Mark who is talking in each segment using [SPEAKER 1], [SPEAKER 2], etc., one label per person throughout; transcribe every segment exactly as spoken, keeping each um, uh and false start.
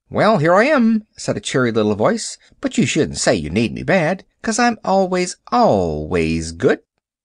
[SPEAKER 1] "Well, here I am," said a cheery little voice, "but you shouldn't say you need me bad, 'cause I'm always, always good."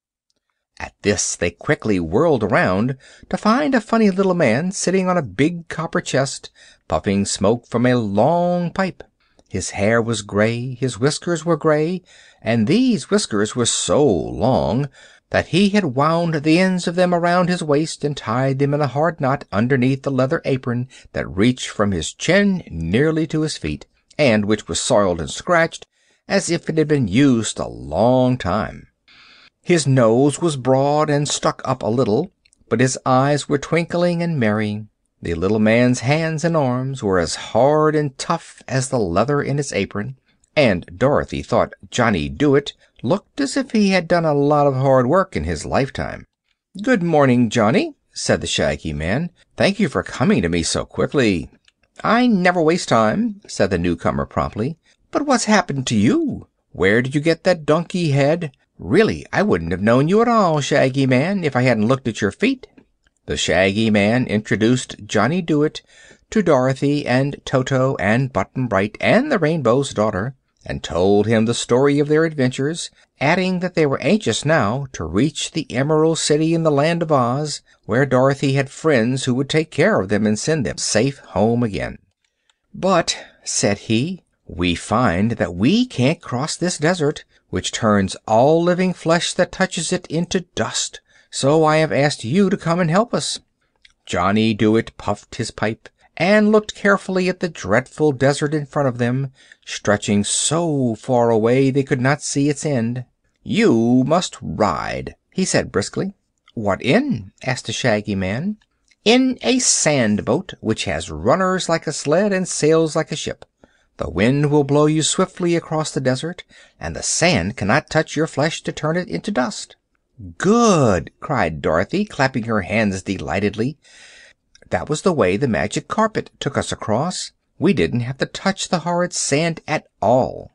[SPEAKER 1] At this they quickly whirled around to find a funny little man sitting on a big copper chest, puffing smoke from a long pipe. His hair was gray, his whiskers were gray, and these whiskers were so long that he had wound the ends of them around his waist and tied them in a hard knot underneath the leather apron that reached from his chin nearly to his feet, and which was soiled and scratched as if it had been used a long time. His nose was broad and stuck up a little, but his eyes were twinkling and merry. The little man's hands and arms were as hard and tough as the leather in his apron, and Dorothy thought Johnny Dooit looked as if he had done a lot of hard work in his lifetime. "Good morning, Johnny," said the Shaggy Man. "Thank you for coming to me so quickly." "I never waste time," said the newcomer promptly. "But what's happened to you? Where did you get that donkey head? Really, I wouldn't have known you at all, Shaggy Man, if I hadn't looked at your feet." The Shaggy Man introduced Johnny Dooit to Dorothy and Toto and Button Bright and the Rainbow's Daughter, and told him the story of their adventures, adding that they were anxious now to reach the Emerald City in the Land of Oz, where Dorothy had friends who would take care of them and send them safe home again. "But," said he, "we find that we can't cross this desert, which turns all living flesh that touches it into dust. So I have asked you to come and help us." Johnny Dooit puffed his pipe and looked carefully at the dreadful desert in front of them, stretching so far away they could not see its end. "You must ride," he said briskly. "What in?" asked the Shaggy Man. "In a sand boat, which has runners like a sled and sails like a ship. The wind will blow you swiftly across the desert, and the sand cannot touch your flesh to turn it into dust." "Good!" cried Dorothy, clapping her hands delightedly. "That was the way the magic carpet took us across. We didn't have to touch the horrid sand at all."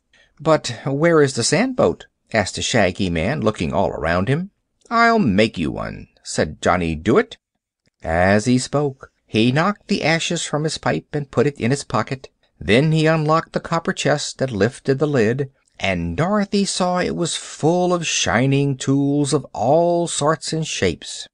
[SPEAKER 1] "But where is the sand boat?" asked the Shaggy Man, looking all around him. "I'll make you one," said Johnny Dooit. As he spoke, he knocked the ashes from his pipe and put it in his pocket. Then he unlocked the copper chest and lifted the lid, and Dorothy saw it was full of shining tools of all sorts and shapes.